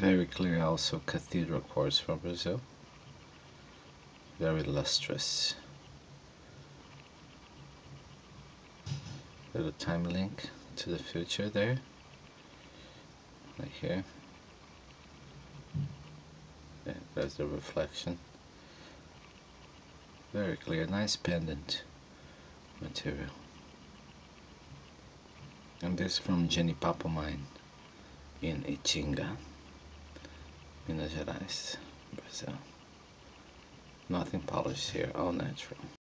Very clear also cathedral quartz from Brazil. Very lustrous. Little time link to the future there. Right here. Yeah, there's the reflection. Very clear, nice pendant material. And this from Genipapo mine in Itinga, Minas Gerais, Brazil. Nothing polished here, all natural.